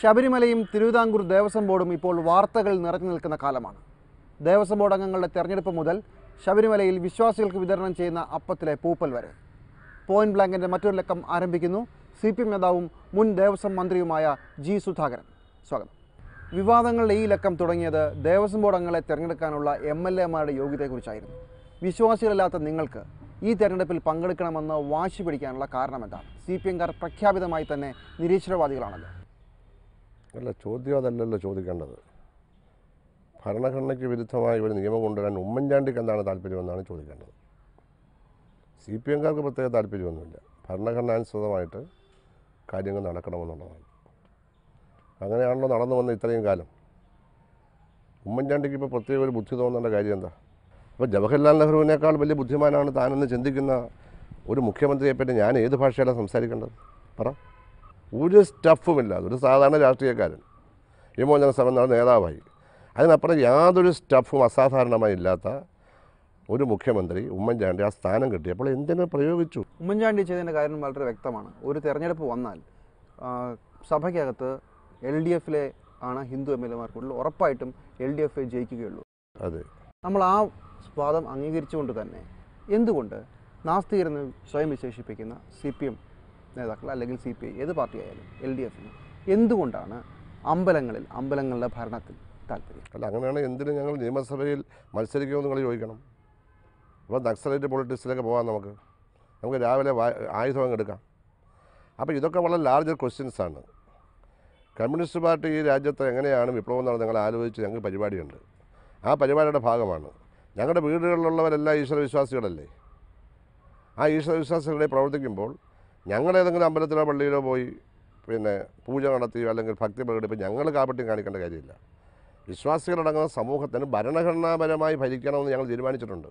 ശബരിമലയും തിരുവിതാംകൂർ ദേവസ്വം ബോർഡും ഇപ്പോൾ വാർത്തകൾ നിറഞ്ഞു നിൽക്കുന്ന കാലമാണ്. ദേവസ്വം ബോർഡ് അംഗങ്ങളുടെ തെരഞ്ഞെടുപ്പ് മുതൽ ശബരിമലയിൽ വിശ്വാസികൾക്ക് വിതരണം ചെയ്യുന്ന അപ്പത്തിലെ പൂപ്പൽ വരെ. പോയിന്റ് ബ്ലാങ്കിൻ്റെ മറ്റൊരു ലക്കം ആരംഭിക്കുന്നു. CPM നേതാവും മുൻ ദേവസ്വം മന്ത്രിയുമായ G. സുധാകരൻ. സ്വാഗതം. വിവാദങ്ങളുടെ ഈ ലക്കം തുടങ്ങിയത് ദേവസ്വം ബോർഡ് അംഗങ്ങളെ തിരഞ്ഞെടുക്കാനുള്ള MLA-മാരുടെ യോഗ്യതയെക്കുറിച്ചായിരുന്നു. വിശ്വാസികളല്ലാത്ത നിങ്ങൾക്ക് ഈ തെരഞ്ഞെടുപ്പിൽ പങ്കെടുക്കണമെന്ന് വാശി പിടിക്കാനുള്ള കാരണം എന്താണ്? CPM-കാർ പ്രഖ്യാപിതമായി തന്നെ നിരീശ്വരവാദികളാണല്ലോ. അല്ല, ചോദ്യം അതല്ലല്ലോ ചോദിക്കേണ്ടത്. ഭരണഘടനയ്ക്ക് വിരുദ്ധമായി ഒരു നിയമം കൊണ്ടുവരാൻ ഉമ്മൻചാണ്ടിക്ക് എന്താണ് താല്പര്യമെന്നാണ് ചോദിക്കേണ്ടത്. CPM-കാർക്ക് പ്രത്യേക താല്പര്യമൊന്നുമില്ല. ഭരണഘടനാനുസൃതമായിട്ട് കാര്യങ്ങൾ നടക്കണമെന്നുള്ളതാണ്. അങ്ങനെയാണല്ലോ നടന്നു വന്ന ഇത്രയും കാലം. ഉമ്മൻചാണ്ടിക്ക് ഇപ്പോൾ പ്രത്യേക ഒരു ബുദ്ധി തോന്നേണ്ട കാര്യം എന്താ? അപ്പോൾ ജവഹർലാൽ നെഹ്റുവിനേക്കാൾ വലിയ ബുദ്ധിമാനാണ് താനെന്ന് ചിന്തിക്കുന്ന ഒരു മുഖ്യമന്ത്രിയെപ്പറ്റി ഞാൻ ഏത് ഭാഷയിലാണ് സംസാരിക്കേണ്ടത്? പറ. ഒരു സ്റ്റഫുമില്ലാതെ ഒരു സാധാരണ രാഷ്ട്രീയക്കാരൻ വിമോചന സമരം നേതാവായി, അതിനപ്പുറം യാതൊരു സ്റ്റഫും അസാധാരണമായി ഇല്ലാത്ത ഒരു മുഖ്യമന്ത്രി ഉമ്മൻചാണ്ടി ആ സ്ഥാനം കിട്ടിയപ്പോൾ എന്തിനു പ്രയോഗിച്ചു? ഉമ്മൻചാണ്ടി ചെയ്തതിൻ്റെ കാര്യം വളരെ വ്യക്തമാണ്. ഒരു തെരഞ്ഞെടുപ്പ് വന്നാൽ സഭയ്ക്കകത്ത് LDF-ലെ ആണ് ഹിന്ദു MLA-മാർക്കുള്ളിൽ ഉറപ്പായിട്ടും LDF ജയിക്കുകയുള്ളൂ. അതെ, നമ്മൾ ആ വാദം അംഗീകരിച്ചുകൊണ്ട് തന്നെ എന്തുകൊണ്ട് നാസ്തികരെന്ന് സ്വയം വിശേഷിപ്പിക്കുന്ന CPM നേതാക്കൾ അല്ലെങ്കിൽ CPI ഏത് പാർട്ടിയായാലും LDF-ന് എന്തുകൊണ്ടാണ് അമ്പലങ്ങളുടെ ഭരണത്തിൽ താല്പര്യം? അല്ല, അങ്ങനെയാണ് എന്തിനും ഞങ്ങൾ നിയമസഭയിൽ മത്സരിക്കുമെന്ന് നിങ്ങൾ ചോദിക്കണം. അപ്പോൾ നക്സലൈറ്റ് പൊളിറ്റിക്സിലേക്ക് പോകാം. നമുക്ക് രാവിലെ ആയുധം എടുക്കാം. അപ്പോൾ ഇതൊക്കെ വളരെ ലാർജർ ക്വസ്റ്റ്യൻസാണ്. കമ്മ്യൂണിസ്റ്റ് പാർട്ടി ഈ രാജ്യത്ത് എങ്ങനെയാണ് വിപ്ലവം നടന്ന് ഞങ്ങൾ ആലോചിച്ച് ഞങ്ങൾക്ക് പരിപാടിയുണ്ട്. ആ പരിപാടിയുടെ ഭാഗമാണ്. ഞങ്ങളുടെ വീടുകളിലുള്ളവരെല്ലാം ഈശ്വരവിശ്വാസികളല്ലേ. ആ ഈശ്വരവിശ്വാസികളെ പ്രവർത്തിക്കുമ്പോൾ ഞങ്ങളേതെങ്കിലും അമ്പലത്തിലോ പള്ളിയിലോ പോയി പൂജ നടത്തിയോ അല്ലെങ്കിൽ ഭക്തി പ്രകടിപ്പിച്ച് ഞങ്ങൾ കാപട്യം കാണിക്കേണ്ട കാര്യമില്ല. വിശ്വാസികളടങ്ങുന്ന സമൂഹത്തിന് ഭരണഘടനാപരമായി ഭരിക്കണമെന്ന് ഞങ്ങൾ തീരുമാനിച്ചിട്ടുണ്ട്.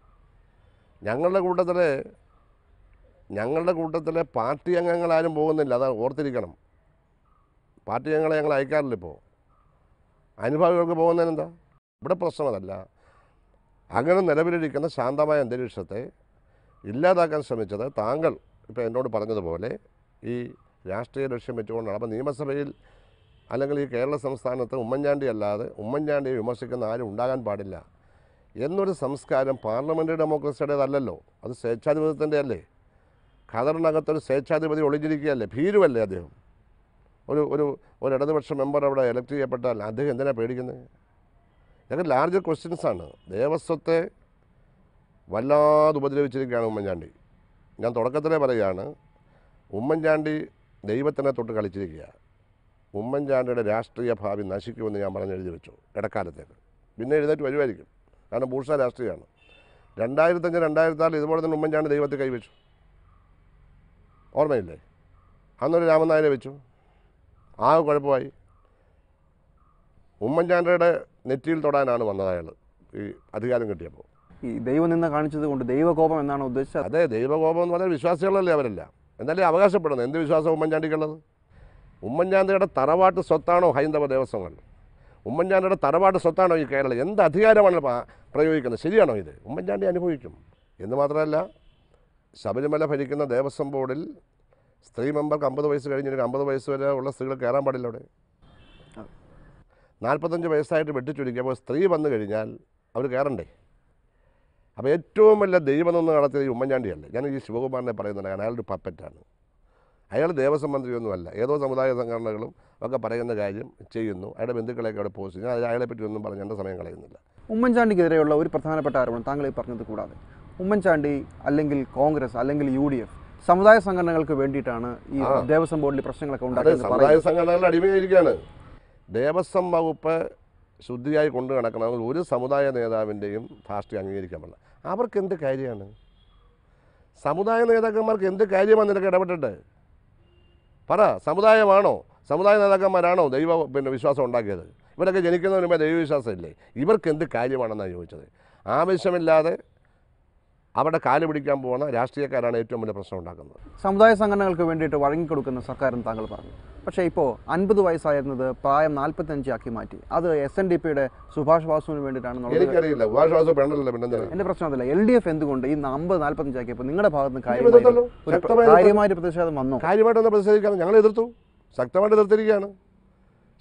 ഞങ്ങളുടെ കൂട്ടത്തിലെ പാർട്ടി അംഗങ്ങളാരും പോകുന്നില്ല. അത് ഓർത്തിരിക്കണം. പാർട്ടി അംഗങ്ങളെ ഞങ്ങൾ അയക്കാറില്ല. ഇപ്പോൾ അനുഭാവികൾക്ക് പോകുന്നതിനെന്താ? ഇവിടെ പ്രശ്നം അതല്ല. അങ്ങനെ നിലവിലിരിക്കുന്ന ശാന്തമായ അന്തരീക്ഷത്തെ ഇല്ലാതാക്കാൻ ശ്രമിച്ചത് താങ്കൾ ഇപ്പോൾ എന്നോട് പറഞ്ഞതുപോലെ ഈ രാഷ്ട്രീയ ലക്ഷ്യം വെച്ചുകൊണ്ടാണ്. അപ്പോൾ നിയമസഭയിൽ അല്ലെങ്കിൽ ഈ കേരള സംസ്ഥാനത്ത് ഉമ്മൻചാണ്ടി അല്ലാതെ ഉമ്മൻചാണ്ടിയെ വിമർശിക്കുന്ന ആരും ഉണ്ടാകാൻ പാടില്ല എന്നൊരു സംസ്കാരം പാർലമെൻ്ററി ഡെമോക്രസിയുടേതല്ലല്ലോ. അത് സ്വേച്ഛാധിപത്യത്തിൻ്റെ അല്ലേ. ഖദറിനകത്തൊരു സ്വേച്ഛാധിപതി ഒളിഞ്ഞിരിക്കുകയല്ലേ. ഭീരുവല്ലേ അദ്ദേഹം. ഒരു ഇടതുപക്ഷ മെമ്പർ അവിടെ എലക്ട് ചെയ്യപ്പെട്ടാൽ അദ്ദേഹം എന്തിനാണ് പേടിക്കുന്നത്? ഇതൊക്കെ ലാർജർ ക്വസ്റ്റ്യൻസാണ്. ദേവസ്വത്തെ വല്ലാതെ ഉപദ്രവിച്ചിരിക്കുകയാണ് ഉമ്മൻചാണ്ടി. ഞാൻ തുടക്കത്തിലേ പറയുകയാണ്, ഉമ്മൻചാണ്ടി ദൈവത്തിനെ തൊട്ട് കളിച്ചിരിക്കുക. ഉമ്മൻചാണ്ടിയുടെ രാഷ്ട്രീയ ഭാവി നശിക്കുമെന്ന് ഞാൻ പറഞ്ഞെഴുതി വെച്ചു ഇടക്കാലത്തേക്ക്. പിന്നെ എഴുന്നേറ്റ് വരുമായിരിക്കും. കാരണം ബൂർഷ രാഷ്ട്രീയമാണ്. 2005, 2006 ഇതുപോലെ തന്നെ ഉമ്മൻചാണ്ടി ദൈവത്തെ കൈവച്ചു. ഓർമ്മയില്ലേ? അന്നൊരു രാമനായരെ വെച്ചു. ആ കുഴപ്പമായി. ഉമ്മൻചാണ്ടിയുടെ നെറ്റിയിൽ തൊടാനാണ് വന്നത് അയാൾ ഈ അധികാരം കിട്ടിയപ്പോൾ. ഈ ദൈവം നിന്ന് കാണിച്ചത് കൊണ്ട് ദൈവകോപം എന്നാണ് ഉദ്ദേശിച്ചത്? അതെ, ദൈവകോപം എന്ന് പറഞ്ഞാൽ വിശ്വാസികളല്ലേ അവരെല്ലാം. എന്നാലേ അവകാശപ്പെടുന്നത്. എന്ത് വിശ്വാസം ഉമ്മൻചാണ്ടിക്കുള്ളത്? ഉമ്മൻചാണ്ടിയുടെ തറവാട്ട് സ്വത്താണോ ഹൈന്ദവ ദേവസ്വങ്ങൾ? ഉമ്മൻചാണ്ടിയുടെ തറവാട്ട് സ്വത്താണോ ഈ കേരളം? എന്ത് അധികാരമാണ് പ്രയോഗിക്കുന്നത്? ശരിയാണോ ഇത്? ഉമ്മൻചാണ്ടി അനുഭവിക്കും. എന്ന് മാത്രമല്ല, ശബരിമല ഭരിക്കുന്ന ദേവസ്വം ബോർഡിൽ സ്ത്രീ മെമ്പർക്ക് 50 വയസ്സ് കഴിഞ്ഞിട്ട് 50 വയസ്സ് വരെ ഉള്ള സ്ത്രീകൾ കയറാൻ പാടില്ല. അവിടെ 45 വയസ്സായിട്ട് വെട്ടിച്ചുരുക്കിയപ്പോൾ സ്ത്രീ വന്നു കഴിഞ്ഞാൽ അവർ കയറണ്ടേ? അപ്പോൾ ഏറ്റവും വലിയ ദൈവം നിന്ന് നടത്തിയത് ഈ ഉമ്മൻചാണ്ടിയല്ലേ. ഞാൻ ഈ ശിവകുമാറിനെ പറയുന്നുണ്ട്. കാരണം അയാളൊരു പപ്പറ്റാണ്. അയാൾ ദേവസ്വം മന്ത്രിയൊന്നുമല്ല. ഏതോ സമുദായ സംഘടനകളും ഒക്കെ പറയുന്ന കാര്യം ചെയ്യുന്നു. അയാളുടെ ബന്ധുക്കളെയൊക്കെ അവിടെ പോസ്റ്റ് ചെയ്യുന്നു. അത് അയാളെ പറ്റി ഒന്നും പറഞ്ഞ എൻ്റെ സമയം കളയുന്നില്ല. ഉമ്മൻചാണ്ടിക്കെതിരെയുള്ള ഒരു പ്രധാനപ്പെട്ട ആരോപണം താങ്കൾ ഈ പറഞ്ഞത് കൂടാതെ ഉമ്മൻചാണ്ടി അല്ലെങ്കിൽ കോൺഗ്രസ് അല്ലെങ്കിൽ UDF സമുദായ സംഘടനകൾക്ക് വേണ്ടിയിട്ടാണ് ഈ ദേവസ്വം ബോർഡിൽ പ്രശ്നങ്ങളൊക്കെ ഉണ്ടാക്കുന്നത്. സമുദായ സംഘടനകളുടെ അടിമയായിരിക്കുകയാണ്. ദേവസ്വം വകുപ്പ് ശുദ്ധിയായി കൊണ്ടു നടക്കണമെങ്കിൽ ഒരു സമുദായ നേതാവിൻ്റെയും ധാർഷ്ട്യം അംഗീകരിക്കാൻ പാടില്ല. അവർക്ക് എന്ത് കാര്യമാണ്? സമുദായ നേതാക്കന്മാർക്ക് എന്ത് കാര്യമാണ് നിനക്ക് ഇടപെട്ടിട്ട്? പറ. സമുദായ നേതാക്കന്മാരാണോ വിശ്വാസം ഉണ്ടാക്കിയത്? ഇവരൊക്കെ ജനിക്കുന്നതിന് മുമ്പേ ദൈവവിശ്വാസം ഇല്ലേ? ഇവർക്ക് എന്ത് കാര്യമാണെന്നാണ് ചോദിച്ചത്. ആവശ്യമില്ലാതെ അവിടെ കാല് പിടിക്കാൻ പോകുന്ന രാഷ്ട്രീയക്കാരാണ് ഏറ്റവും വലിയ പ്രശ്നം ഉണ്ടാക്കുന്നത്. സമുദായ സംഘടനകൾക്ക് വേണ്ടിയിട്ട് വഴങ്ങിക്കൊടുക്കുന്ന സർക്കാരെന്ന് താങ്കൾ പറഞ്ഞു. പക്ഷേ ഇപ്പോൾ 50 വയസ്സായിരുന്നത് പ്രായം 45 ആക്കി മാറ്റി. അത് SNDP-യുടെ സുഭാഷ് വാസുവിന് വേണ്ടിയിട്ടാണെന്നുള്ളത് എനിക്കറിയില്ല. സുഭാഷ് വാസു പെണ്ണല്ലോ. പിന്നെ എൻ്റെ പ്രശ്നം അതല്ല. LDF എന്തുകൊണ്ട് ഈ 50-45 ആക്കിയപ്പോൾ നിങ്ങളുടെ ഭാഗത്ത് നിന്ന് കാര്യമായിട്ട് പ്രതിഷേധം വന്നു? കാര്യമായിട്ടൊന്ന് പ്രതിഷേധിക്കാൻ ഞങ്ങൾ എതിർത്തു. ശക്തമായിട്ട് എതിർത്തിരിക്കുകയാണ്.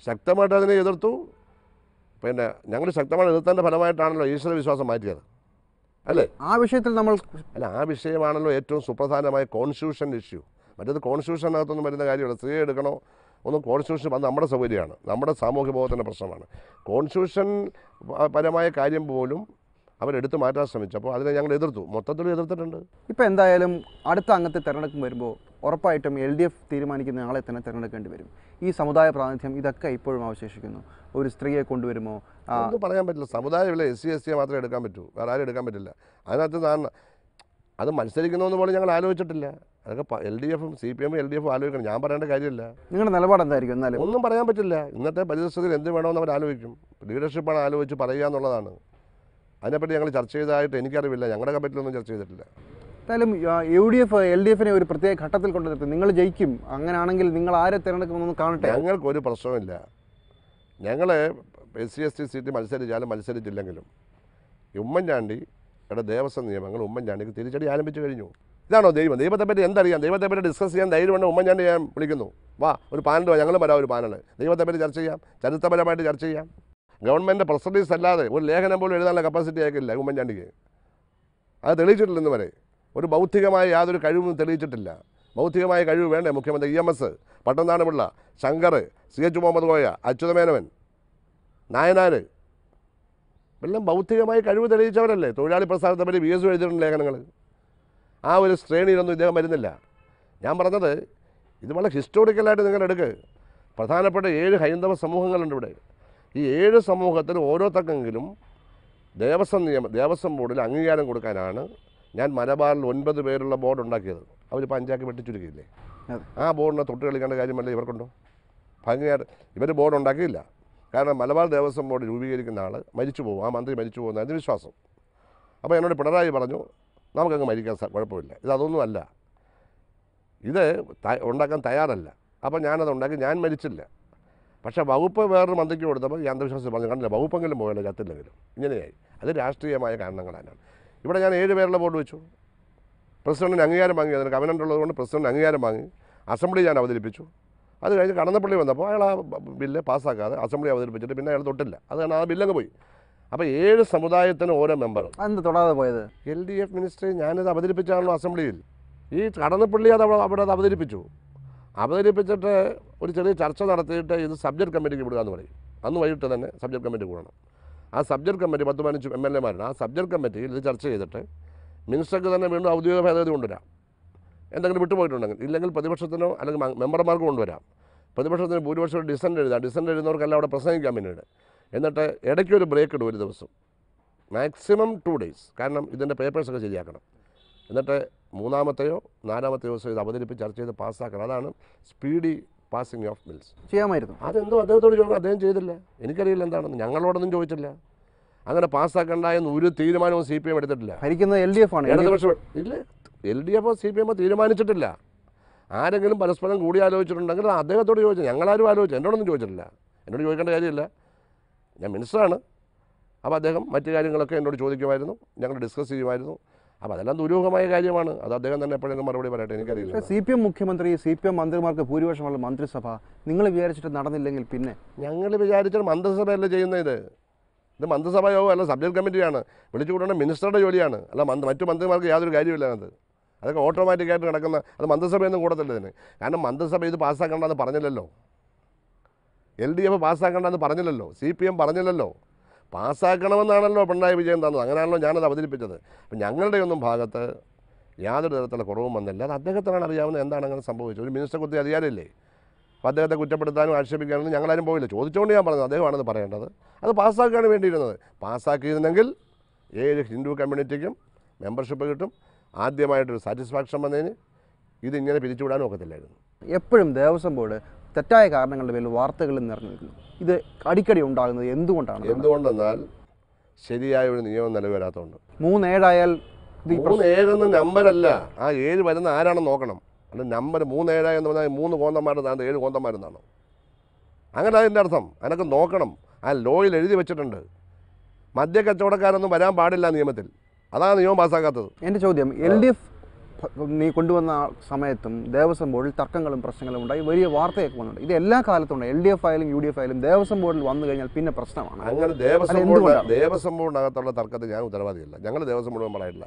ശക്തമായിട്ട് അതിനെ എതിർത്തു. പിന്നെ ഞങ്ങൾ ശക്തമായി എതിർത്തതിൻ്റെ ഫലമായിട്ടാണല്ലോ ഈശ്വര വിശ്വാസം മാറ്റിയത്, അല്ലേ? ആ വിഷയത്തിൽ നമ്മൾ ആ വിഷയമാണല്ലോ ഏറ്റവും സുപ്രധാനമായ കോൺസ്റ്റിറ്റ്യൂഷൻ ഇഷ്യൂ. മറ്റേത് കോൺസ്റ്റിറ്റ്യൂഷനകത്തൊന്നും വരുന്ന കാര്യമല്ല. സ്ത്രീ എടുക്കണോ ഒന്നും കോൺസ്റ്റിറ്റ്യൂഷൻ അത് നമ്മുടെ സൗകര്യമാണ്, നമ്മുടെ സാമൂഹ്യ ബോധത്തിൻ്റെ പ്രശ്നമാണ്. കോൺസ്റ്റിറ്റ്യൂഷൻ പരമായ കാര്യം പോലും അവരെടുത്ത് മാറ്റാൻ ശ്രമിച്ചപ്പോൾ അതിനെ ഞങ്ങൾ എതിർത്തു, മൊത്തത്തിൽ എതിർത്തിട്ടുണ്ട്. ഇപ്പോൾ എന്തായാലും അടുത്ത അംഗത്തെ തിരഞ്ഞെടുപ്പ് വരുമ്പോൾ ഉറപ്പായിട്ടും LDF തീരുമാനിക്കുന്ന ആളെ തന്നെ തിരഞ്ഞെടുക്കേണ്ടി വരും. ഈ സമുദായ പ്രാതിനിധ്യം ഇതൊക്കെ ഇപ്പോഴും അവശേഷിക്കുന്നു. ഒരു സ്ത്രീയെ കൊണ്ടുവരുമോ ഒന്നും പറയാൻ പറ്റില്ല. സമുദായമില്ല, SC ST മാത്രമേ എടുക്കാൻ പറ്റൂ, വേറെ ആരും എടുക്കാൻ പറ്റില്ല. അതിനകത്ത് അത് മത്സരിക്കുന്നതെന്ന് പോലും ഞങ്ങൾ ആലോചിച്ചിട്ടില്ല. അതൊക്കെ LDFും CPM LDFും ആലോചിക്കണം. ഞാൻ പറയേണ്ട കാര്യമില്ല. നിങ്ങളുടെ നിലപാട് എന്തായിരിക്കും? എന്നാലും ഒന്നും പറയാൻ പറ്റില്ല. ഇന്നത്തെ പരിസ്ഥിതിയിൽ എന്ത് വേണമെന്ന് അവർ ആലോചിക്കും. ലീഡർഷിപ്പാണ് ആലോചിച്ച് പറയുക എന്നുള്ളതാണ്. അതിനെപ്പറ്റി ഞങ്ങൾ ചർച്ച ചെയ്തതായിട്ട് എനിക്കറിവില്ല. ഞങ്ങളുടെ കമ്മിറ്റിയിലൊന്നും ചർച്ച ചെയ്തിട്ടില്ല. എന്തായാലും UDF LDFനെ ഒരു പ്രത്യേക ഘട്ടത്തിൽ കൊണ്ടുവരുത്തി നിങ്ങൾ ജയിക്കും. അങ്ങനെയാണെങ്കിൽ നിങ്ങൾ ആരെ തിരഞ്ഞെടുക്കുമെന്ന് കാണട്ടെ. ഞങ്ങൾക്കൊരു പ്രശ്നമില്ല. ഞങ്ങൾ SC ST സീറ്റ് മത്സരിച്ചാലും മത്സരിച്ചില്ലെങ്കിലും ഉമ്മൻചാണ്ടിയുടെ ദേവസ്വം നിയമങ്ങൾ ഉമ്മൻചാണ്ടിക്ക് തിരിച്ചടി ആരംഭിച്ചു കഴിഞ്ഞു. ഇതാണോ ദൈവം? ദൈവത്തെപ്പറ്റി എന്തറിയാം? ദൈവത്തെപ്പറ്റി ഡിസ്കസ് ചെയ്യാൻ ധൈര്യമുണ്ട് ഉമ്മൻചാണ്ടി ഞാൻ വിളിക്കുന്നു. വാ, ഒരു പാനൽ വാ, ഞങ്ങളും വരാം ഒരു പാനൽ. ദൈവത്തെപ്പറ്റി ചർച്ച ചെയ്യാം, ചരിത്രപരമായിട്ട് ചർച്ച ചെയ്യാം. ഗവൺമെൻറ് പ്രസിഡീസ് അല്ലാതെ ഒരു ലേഖനം പോലും എഴുതാനുള്ള കപ്പാസിറ്റി ആയിക്കില്ല ഉമ്മൻചാണ്ടിക്ക്. അത് തെളിയിച്ചിട്ടില്ല ഇന്ന് വരെ. ഒരു ബൗദ്ധികമായ യാതൊരു കഴിവും തെളിയിച്ചിട്ടില്ല. ബൗദ്ധികമായ കഴിവ് വേണ്ടേ മുഖ്യമന്ത്രി? EMS, പട്ടംതാണപിള്ള, ശങ്കർ, CH മുഹമ്മദ് കോയ, അച്യുതമേനോൻ, നായനാർ എല്ലാം ബൗദ്ധികമായ കഴിവ് തെളിയിച്ചവരല്ലേ. തൊഴിലാളി പ്രസ്ഥാനത്തെ പറ്റി VS എഴുതിയിട്ടുണ്ട് ലേഖനങ്ങൾ. ആ ഒരു ശ്രേണിയിലൊന്നും ഇദ്ദേഹം വരുന്നില്ല. ഞാൻ പറഞ്ഞത് ഇത് വളരെ ഹിസ്റ്റോറിക്കലായിട്ട് നിങ്ങൾ എടുക്കുക. പ്രധാനപ്പെട്ട 7 ഹൈന്ദവ സമൂഹങ്ങളുണ്ട് ഇവിടെ. ഈ 7 സമൂഹത്തിന് ഓരോരുത്തർക്കെങ്കിലും ദേവസ്വം ബോർഡിൽ അംഗീകാരം കൊടുക്കാനാണ് ഞാൻ മലബാറിൽ 9 പേരുള്ള ബോർഡ് ഉണ്ടാക്കിയത്. അവരിപ്പോൾ 5 ആക്കി വെട്ടിച്ചുരുക്കിയില്ലേ? ആ ബോർഡിനെ തൊട്ട് കളിക്കേണ്ട കാര്യമല്ല ഇവർക്കുണ്ടോ? ഭംഗിയായിട്ട് ഇവർ ബോർഡ് ഉണ്ടാക്കിയില്ല. കാരണം മലബാർ ദേവസ്വം ബോർഡ് രൂപീകരിക്കുന്ന ആൾ മരിച്ചു പോകും, ആ മന്ത്രി മരിച്ചു പോകുന്നതിന് വിശ്വാസം. അപ്പോൾ എന്നോട് പിണറായി പറഞ്ഞു നമുക്കങ്ങ് മരിക്കാൻ കുഴപ്പമില്ല. ഇതൊന്നുമല്ല, ഇത് ഉണ്ടാക്കാൻ തയ്യാറല്ല. അപ്പോൾ ഞാനത് ഉണ്ടാക്കി, ഞാൻ മരിച്ചില്ല. പക്ഷേ വകുപ്പ് വേറൊരു മന്ത്രിക്ക് കൊടുത്തപ്പോൾ ഈ അന്ധവിശ്വാസം പറഞ്ഞു കണ്ടില്ല, വകുപ്പെങ്കിലും പോയല്ലോ ചത്തില്ലെങ്കിലും. ഇങ്ങനെയായി. അത് രാഷ്ട്രീയമായ കാരണങ്ങളാണ്. ഇവിടെ ഞാൻ 7 പേരുള്ള ബോർഡ് വെച്ചു. പ്രസിഡന്റിന് അംഗീകാരം വാങ്ങി. അതിന് കവനൻ്റ് ഉള്ളതുകൊണ്ട് പ്രസിഡന്റ് അംഗീകാരം വാങ്ങി. അസംബ്ലി ഞാൻ അവതരിപ്പിച്ചു. അത് കഴിഞ്ഞ് കടന്നപ്പള്ളി വന്നപ്പോൾ അയാൾ ആ ബില്ല് പാസ്സാക്കാതെ അസംബ്ലി അവതരിപ്പിച്ചിട്ട് പിന്നെ അയാൾ തൊട്ടില്ല. അത് കാരണം ആ ബില്ലങ്ങ് പോയി. അപ്പോൾ 7 സമുദായത്തിന് ഓരോ മെമ്പർ. അതെന്ത് തൊടാതെ പോയത്? LDF മിനിസ്റ്റർ ഞാനിത് അവതരിപ്പിച്ചാണല്ലോ അസംബ്ലിയിൽ. ഈ കടന്നപ്പള്ളി അവിടെ അത് അവതരിപ്പിച്ചിട്ട് ഒരു ചെറിയ ചർച്ച നടത്തിയിട്ട് ഇത് സബ്ജക്ട് കമ്മിറ്റിക്ക് വിടുക എന്ന് പറയും. അന്ന് വൈകിട്ട് തന്നെ സബ്ജക്ട് കമ്മിറ്റി കൂടണം. ആ സബ്ജക്ട് കമ്മിറ്റി 10-15 MLA-മാരാണ്. ആ സബ്ജക്ട് കമ്മിറ്റിയിൽ ഇത് ചർച്ച ചെയ്തിട്ട് മിനിസ്റ്റർക്ക് തന്നെ വീണ്ടും ഔദ്യോഗിക ഭേദഗതി കൊണ്ടുവരാം. എന്തെങ്കിലും വിട്ടുപോയിട്ടുണ്ടെങ്കിൽ. ഇല്ലെങ്കിൽ പ്രതിപക്ഷത്തിനോ അല്ലെങ്കിൽ മെമ്പർമാർക്ക് കൊണ്ടുവരാം. പ്രതിപക്ഷത്തിന് ഭൂരിപക്ഷം ഡിസൻ്റ് എഴുതാം. ഡിസൻ്റ് എഴുതുന്നവർക്കെല്ലാം അവിടെ പ്രസംഗിക്കാം പിന്നീട്. എന്നിട്ട് ഇടയ്ക്കൊരു ബ്രേക്ക് ഇടും, ഒരു ദിവസം, മാക്സിമം 2 days. കാരണം ഇതിൻ്റെ പേപ്പേഴ്സൊക്കെ ശരിയാക്കണം. എന്നിട്ട് 3-ാമത്തെയോ 4-ാമത്തെയോ ദിവസം ഇത് അവതരിപ്പിച്ച് ചർച്ച ചെയ്ത് പാസ്സാക്കണം. അതാണ് സ്പീഡി പാസിംഗ് ഓഫ് ബിൽസ്. ചെയ്യാമായിരുന്നു. അതെന്തോ അദ്ദേഹത്തോട് ചോദിക്കണം. അദ്ദേഹം ചെയ്തില്ല. എനിക്കറിയില്ല എന്താണെന്ന്. ഞങ്ങളോടൊന്നും ചോദിച്ചില്ല. അങ്ങനെ പാസ്സാക്കണ്ട എന്ന് ഒരു തീരുമാനവും CPM എടുത്തിട്ടില്ല. ഭരിക്കുന്നത് LDF ആണ്. ഇടതുപക്ഷം ഇല്ല, LDF CPM തീരുമാനിച്ചിട്ടില്ല. ആരെങ്കിലും പരസ്പരം കൂടി ആലോചിച്ചിട്ടുണ്ടെങ്കിൽ അദ്ദേഹത്തോട് ചോദിച്ചു. ഞങ്ങളാരും ആലോചിച്ചു, എന്നോടൊന്നും ചോദിച്ചിട്ടില്ല. എന്നോട് ചോദിക്കേണ്ട കാര്യമില്ല. ഞാൻ മിനിസ്റ്ററാണ്. അപ്പോൾ അദ്ദേഹം മറ്റു കാര്യങ്ങളൊക്കെ എന്നോട് ചോദിക്കുമായിരുന്നു, ഞങ്ങൾ ഡിസ്കസ് ചെയ്യുമായിരുന്നു. അപ്പോൾ അതെല്ലാം ദുരൂഹമായ കാര്യമാണ്. അത് അദ്ദേഹം തന്നെ എപ്പോഴെങ്കിലും മറുപടി പറയട്ടെ, എനിക്കറിയില്ല. CPM മുഖ്യമന്ത്രി, CPM മന്ത്രിമാർക്ക് ഭൂരിപക്ഷമുള്ള മന്ത്രിസഭ നിങ്ങൾ വിചാരിച്ചിട്ട് നടന്നില്ലെങ്കിൽ പിന്നെ? ഞങ്ങൾ വിചാരിച്ചാൽ മന്ത്രിസഭയല്ല ചെയ്യുന്നത്. ഇത് മന്ത്രിസഭ യോഗമല്ല, സബ്ജക്ട് കമ്മിറ്റിയാണ്. വിളിച്ചു കൂട്ടേണ്ട മിനിസ്റ്ററുടെ ജോലിയാണ്. അല്ല മറ്റു മന്ത്രിമാർക്ക് യാതൊരു കാര്യമില്ല. അതൊക്കെ ഓട്ടോമാറ്റിക്കായിട്ട് നടക്കുന്ന, അത് മന്ത്രിസഭയൊന്നും കൂടത്തില്ല ഇതിന്. കാരണം മന്ത്രിസഭ ഇത് പാസ്സാക്കേണ്ടെന്ന് പറഞ്ഞില്ലല്ലോ. LDF പാസ്സാക്കേണ്ടെന്ന് പറഞ്ഞില്ലല്ലോ. CPM പറഞ്ഞില്ലല്ലോ. പാസ്സാക്കണമെന്നാണല്ലോ പിണറായി വിജയൻ തന്നത്. അങ്ങനെയാണല്ലോ ഞാനത് അവതരിപ്പിച്ചത്. അപ്പം ഞങ്ങളുടെയൊന്നും ഭാഗത്ത് യാതൊരു തരത്തിലുള്ള കുറവും വന്നില്ല. അത് അദ്ദേഹത്തിനാണ് അറിയാവുന്നത് എന്താണ് അങ്ങനെ സംഭവിച്ചത്. ഒരു മിനിസ്റ്റർ കുത്തി അധികാരമില്ലേ? അപ്പോൾ അദ്ദേഹത്തെ കുറ്റപ്പെടുത്താനും ആക്ഷേപിക്കാനൊന്നും ഞങ്ങളാരും പോയില്ല. ചോദിച്ചുകൊണ്ട് ഞാൻ പറഞ്ഞത് അദ്ദേഹമാണെന്ന് പറയേണ്ടത്. അത് പാസ്സാക്കാണ് വേണ്ടിയിരുന്നത്. പാസ്സാക്കിയിരുന്നെങ്കിൽ 7 ഹിന്ദു കമ്മ്യൂണിറ്റിക്കും മെമ്പർഷിപ്പ് കിട്ടും. ആദ്യമായിട്ടൊരു സാറ്റിസ്ഫാക്ഷൻ വന്നതിന് ഇതിങ്ങനെ പിരിച്ചുവിടാനും ഒക്കത്തില്ലായിരുന്നു. എപ്പോഴും ദേവസ്വം ബോർഡ് തെറ്റായ കാരണങ്ങളുടെ പേരിൽ വാർത്തകളിൽ നിറഞ്ഞു നിൽക്കുന്നു. ഇത് അടിക്കടി ഉണ്ടാകുന്നത് എന്തുകൊണ്ടാണ്? എന്തുകൊണ്ടെന്നാൽ ശരിയായ ഒരു നിയമം നിലവിലാത്തതുകൊണ്ട്. 3-7 ആയാൽ 3-7 നമ്പരല്ല. ആ 7 വരുന്ന ആരാണെന്ന് നോക്കണം. അല്ല നമ്പർ 3-7 എന്ന് പറഞ്ഞാൽ 3 കോന്തന്മാരെന്നാണ് 7 കോന്തന്മാരെന്നാണ്. അങ്ങനെ അതിൻ്റെ അർത്ഥം. അതിനൊക്കെ നോക്കണം. ആ ലോയിൽ എഴുതി വെച്ചിട്ടുണ്ട്. മദ്യ കച്ചവടക്കാരൊന്നും വരാൻ പാടില്ല നിയമത്തിൽ. അതാണ് നിയമം പാസ്സാക്കാത്തത്. എൻ്റെ ചോദ്യം, LDF നീ കൊണ്ടുവന്ന സമയത്തും ദേവസ്വം ബോർഡിൽ തർക്കങ്ങളും പ്രശ്നങ്ങളും ഉണ്ടായി, വലിയ വാർത്തയൊക്കെ വന്നിട്ടുണ്ട്. ഇത് എല്ലാ കാലത്തുണ്ട്. LDF ആയാലും UDF ആയാലും ദേവസ്വം ബോർഡിൽ വന്നു കഴിഞ്ഞാൽ പിന്നെ പ്രശ്നമാണ്. അങ്ങനെ ദേവസ്വം ബോർഡിനകത്തുള്ള തർക്കത്തിൽ ഞാൻ ഉത്തരവാദിയല്ല. ഞങ്ങൾ ദേവസ്വം ബോർഡ് മെമ്പറായിട്ടില്ല.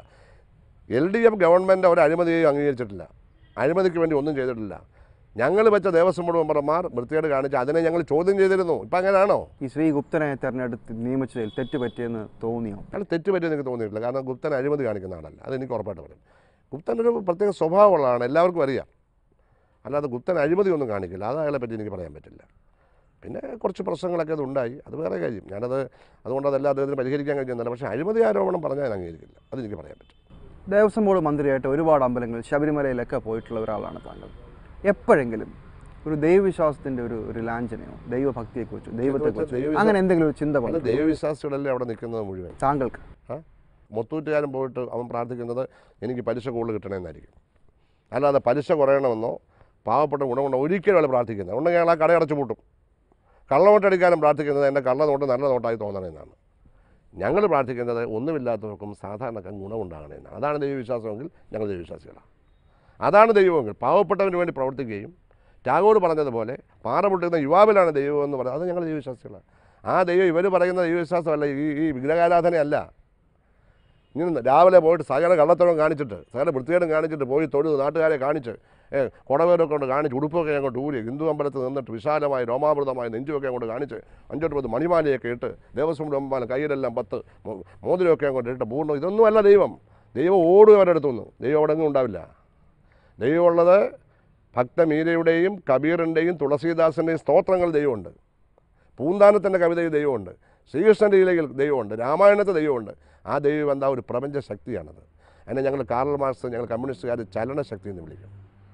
LDF ഗവൺമെൻറ് ഒരു അഴിമതിയെയും അംഗീകരിച്ചിട്ടില്ല, അഴിമതിക്ക് വേണ്ടി ഒന്നും ചെയ്തിട്ടില്ല. ഞങ്ങൾ വെച്ച ദേവസ്വം ബോർഡ് മെമ്പർമാർ വൃത്തികേട് കാണിച്ച് അതിനെ ഞങ്ങൾ ചോദ്യം ചെയ്തിരുന്നു. ഇപ്പം അങ്ങനെയാണോ? ഈ ശ്രീ ഗുപ്തനെ തെരഞ്ഞെടുത്ത് നിയമിച്ചതിൽ തെറ്റ് പറ്റിയെന്ന് തോന്നിയോ? അല്ല, തെറ്റ് പറ്റിയെന്ന് എനിക്ക് തോന്നിയിട്ടില്ല. കാരണം ഗുപ്തൻ അഴിമതി കാണിക്കുന്ന ആളല്ല, അതെനിക്ക് ഉറപ്പായിട്ട് പറയും. ഗുപ്തൻ്റെ ഒരു പ്രത്യേക സ്വഭാവമുള്ളതാണ്, എല്ലാവർക്കും അറിയാം. അല്ലാതെ ഗുപ്തൻ അഴിമതി ഒന്നും കാണിക്കില്ല, അത് അയാളെ പറ്റി എനിക്ക് പറയാൻ പറ്റില്ല. പിന്നെ കുറച്ച് പ്രശ്നങ്ങളൊക്കെ അത് ഉണ്ടായി, അത് വേറെ കാര്യം. അതുകൊണ്ട് അതെല്ലാം അദ്ദേഹത്തിന് പരിഹരിക്കാൻ കഴിയുന്നില്ല. പക്ഷേ അഴിമതി ആരോപണം പറഞ്ഞാൽ ഞാൻ അംഗീകരിക്കില്ല, അതെനിക്ക് പറയാൻ പറ്റും. ദേവസ്വം ബോർഡ് മന്ത്രിയായിട്ട് ഒരുപാട് അമ്പലങ്ങളിൽ ശബരിമലയിലൊക്കെ പോയിട്ടുള്ള ഒരാളാണ് താങ്കൾ. എപ്പോഴെങ്കിലും ഒരു ദൈവവിശ്വാസത്തിൻ്റെ ഒരു ലാഞ്ചനയോ ദൈവഭക്തിയെക്കുറിച്ചോ ദൈവത്തെക്കുറിച്ചോ അങ്ങനെ എന്തെങ്കിലും ഒരു ചിന്ത പറഞ്ഞു? ദൈവവിശ്വാസികളല്ലേ അവിടെ നിൽക്കുന്നത് മുഴുവൻ. താങ്കൾക്ക് മുത്തൂറ്റുകാരൻ പോയിട്ട് അവൻ പ്രാർത്ഥിക്കുന്നത് എനിക്ക് പലിശ കൂടുതൽ കിട്ടണമെന്നായിരിക്കും. അല്ലാതെ പലിശ കുറയണമെന്നോ പാവപ്പെട്ട ഗുണമുണ്ടോ ഒരിക്കലും അയാൾ പ്രാർത്ഥിക്കുന്നത്. ഉണ്ടെങ്കിൽ അയാൾ ആ കടയടച്ച് പൂട്ടും. കള്ളനോട്ടടിക്കാനും പ്രാർത്ഥിക്കുന്നത് എൻ്റെ കള്ളനോട്ട് നല്ല നോട്ടായി തോന്നണമെന്നാണ്. ഞങ്ങൾ പ്രാർത്ഥിക്കുന്നത് ഒന്നുമില്ലാത്തവർക്കും സാധാരണക്കാരും ഗുണമുണ്ടാകണമെന്നാണ്. അതാണ് ദൈവവിശ്വാസമെങ്കിൽ ഞങ്ങൾ ദൈവവിശ്വാസികളാണ്. അതാണ് ദൈവമെങ്കിൽ പാവപ്പെട്ടവന് വേണ്ടി പ്രവർത്തിക്കുകയും ടാഗോർ പറഞ്ഞതുപോലെ പാറ പൊട്ടുന്ന യുവാവിലാണ് ദൈവം എന്ന് പറയുന്നത്. അത് ഞങ്ങൾ ദൈവവിശ്വാസികളാണ്. ആ ദൈവം ഇവർ പറയുന്ന ദൈവവിശ്വാസമല്ല, ഈ വിഗ്രഹാരാധനയല്ല. ഇങ്ങനെ രാവിലെ പോയിട്ട് സകല കള്ളത്തരം കാണിച്ചിട്ട് സകല വൃത്തികേടും കാണിച്ചിട്ട് പോയി തൊഴുത് നാട്ടുകാരെ കാണിച്ച് കുടവേരൊക്കെ കൊണ്ട് കാണിച്ച് ഉടുപ്പൊക്കെ അങ്ങോട്ട് ഊരി ഹിന്ദു അമ്പലത്തിൽ നിന്നിട്ട് വിശാലമായി രോമാവൃതമായി നെഞ്ചുമൊക്കെ അങ്ങോട്ട് കാണിച്ച് 5-10 മണിമാലയൊക്കെ ഇട്ട് ദേവസ്വം ബഹുമാനം കയ്യിലെല്ലാം 10 മോതിരമൊക്കെ അങ്ങോട്ട് ഇട്ട് പൂർണ്ണം. ഇതൊന്നുമല്ല ദൈവം. ദൈവം ഓടും അവരുടെ അടുത്തൊന്നും. ദൈവം അവിടെ ഒന്നും ഉണ്ടാവില്ല. ദൈവമുള്ളത് ഭക്തമീരയുടെയും കബീറിൻ്റെയും തുളസീദാസിൻ്റെയും സ്തോത്രങ്ങൾ ദൈവമുണ്ട്. പൂന്താനത്തിൻ്റെ കവിതയിൽ ദൈവമുണ്ട്. ശ്രീകൃഷ്ണൻ്റെ ലീലയിൽ ദൈവമുണ്ട്. രാമായണത്തിൽ ദൈവമുണ്ട്. ആ ദൈവം എന്താ ഒരു പ്രപഞ്ച ശക്തിയാണത്. അതിനെ ഞങ്ങൾ കാർൽ മാർക്സ്, ഞങ്ങൾ കമ്മ്യൂണിസ്റ്റുകാർ ചലനശക്തി എന്ന് വിളിക്കും.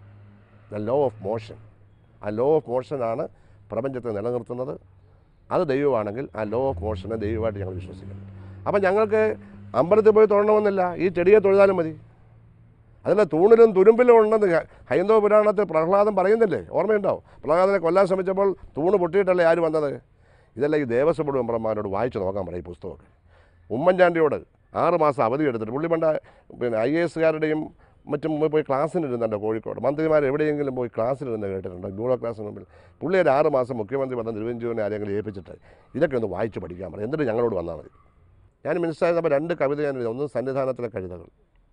The law of motion. ആ ലോ ഓഫ് മോഷനാണ് പ്രപഞ്ചത്തെ നിലനിർത്തുന്നത്. അത് ദൈവമാണെങ്കിൽ ആ ലോ ഓഫ് മോഷനെ ദൈവമായിട്ട് ഞങ്ങൾ വിശ്വസിക്കുന്നു. അപ്പം ഞങ്ങൾക്ക് അമ്പലത്തിൽ പോയി തൊഴണമെന്നില്ല, ഈ ചെടിയെ തൊഴുതാലും മതി. അതിൻ്റെ തൂണിലും തുരുമ്പിലും ഉണ്ടെന്ന് ഹൈന്ദവ പുരാണത്തിൽ പ്രഹ്ലാദൻ പറയുന്നില്ലേ, ഓർമ്മയുണ്ടാവും? പ്രഹ്ലാദനെ കൊല്ലാൻ ശ്രമിച്ചപ്പോൾ തൂണ് പൊട്ടിയിട്ടല്ലേ ആര് വന്നത്? ഇതെല്ലാം ഈ ദേവസ്വം ബോർഡ് മെമ്പർമാരോട് വായിച്ച് നോക്കാൻ പറയും പുസ്തകമൊക്കെ. ഉമ്മൻചാണ്ടിയോട് 6 മാസം അവധി എടുത്തിട്ട് പുള്ളി പണ്ട് IAS മറ്റും പോയി ക്ലാസ്സിനിരുന്നുണ്ടോ കോഴിക്കോട്? മന്ത്രിമാർ എവിടെയെങ്കിലും പോയി ക്ലാസ്സിലിരുന്ന് കേട്ടിട്ടുണ്ടോ? ന്യൂറോ ക്ലാസ്സിന് മുമ്പിൽ പുള്ളി ഒരു 6 മാസം മുഖ്യമന്ത്രി പദം തിരുവനന്തപുരം ആരെങ്കിലും ഏൽപ്പിച്ചിട്ട് ഇതൊക്കെ ഒന്ന് വായിച്ച് പഠിക്കാൻ പറയും. എന്നിട്ട് ഞങ്ങളോട് വന്നാൽ മതി. ഞാൻ മിനിസ്റ്ററായിരുന്നപ്പോൾ 2 കവിത ഞാൻ എഴുതി. ഒന്ന് സന്നിധാനത്തിലെ കവിതകൾ,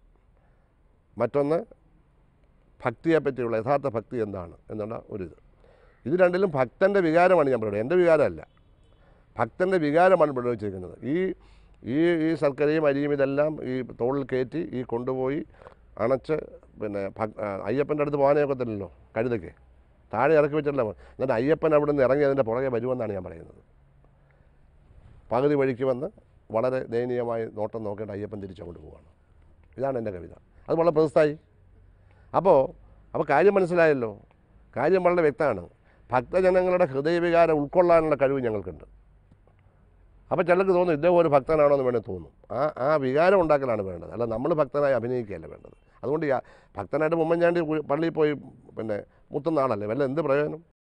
മറ്റൊന്ന് ഭക്തിയെ പറ്റിയുള്ള യഥാർത്ഥ ഭക്തി എന്താണ് എന്നുള്ള ഇത് രണ്ടിലും ഭക്തൻ്റെ വികാരമാണ് ഞാൻ പറയുന്നത്, എൻ്റെ വികാരമല്ല. ഭക്തൻ്റെ വികാരമാണ് പ്രയോഗിച്ചിരിക്കുന്നത്. ഈ ശർക്കരയും അരിയും ഇതെല്ലാം ഈ തോളിൽ കയറ്റി ഈ കൊണ്ടുപോയി അണച്ച് അയ്യപ്പൻ്റെ അടുത്ത് പോകാനേ ഒക്കത്തില്ലല്ലോ, കഴുതയ്ക്ക് താഴെ ഇറക്കി വെച്ചിട്ടില്ല. എന്നിട്ട് അയ്യപ്പൻ അവിടെ നിന്ന് ഇറങ്ങി അതിൻ്റെ പുറകെ വരുമെന്നാണ് ഞാൻ പറയുന്നത്. പകുതി വഴിക്ക് വന്ന് വളരെ ദയനീയമായി നോട്ടം നോക്കേണ്ട അയ്യപ്പൻ തിരിച്ചങ്ങോട്ട് പോവുകയാണ്. ഇതാണ് എൻ്റെ കവിത. അത് വളരെ പ്രശസ്തമായി. അപ്പോൾ കാര്യം മനസ്സിലായല്ലോ. കാര്യം വളരെ വ്യക്തമാണ്. ഭക്തജനങ്ങളുടെ ഹൃദയവികാരം ഉൾക്കൊള്ളാനുള്ള കഴിവ് ഞങ്ങൾക്കുണ്ട്. അപ്പോൾ ചിലർക്ക് തോന്നും ഇദ്ദേഹം ഒരു ഭക്തനാണോ എന്ന് വേണമെങ്കിൽ തോന്നും. ആ വികാരം ഉണ്ടാക്കലാണ് വേണ്ടത്, അല്ല നമ്മൾ ഭക്തനായി അഭിനയിക്കുകയല്ല വേണ്ടത്. അതുകൊണ്ട് ഭക്തനായിട്ട് ഉമ്മൻചാണ്ടി പള്ളിയിൽ പോയി മുത്തുന്ന ആളല്ലേ, വല്ല എന്ത് പ്രയോജനം?